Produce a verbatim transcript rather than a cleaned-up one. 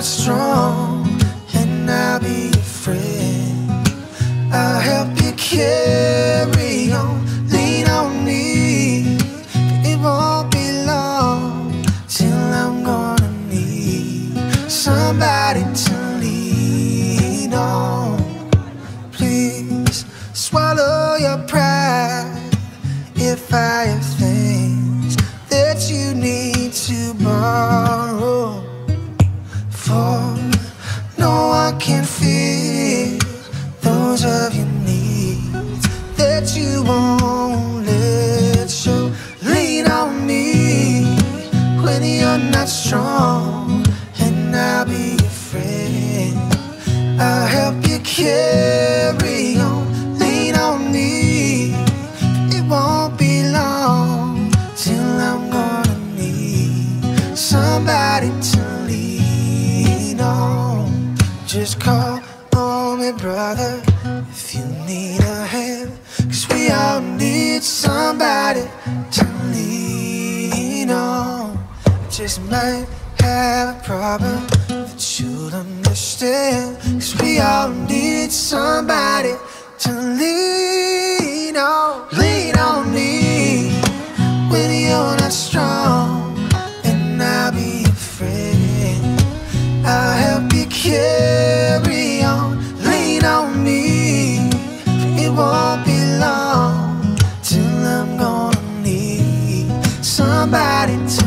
not strong, and I'll be your friend. I'll help you carry on, lean on me. It won't be long till I'm gonna need somebody to lean on. Please swallow your pride if I have things that you need to borrow. For no one can feel those of your needs that you won't let show. Lean on me when you're not strong, and I'll be your friend. I'll help you carry on, lean on me. It won't be long till I'm gonna need somebody to lean on. Just call on me, brother, if you need a hand, 'cause we all need somebody to lean on. Just might have a problem that you'll understand, 'cause we all need somebody to lean on. Lean on me when you're not strong, and I'll be your friend. I'll help you carry on, lean on me. It won't be long till I'm gonna need somebody to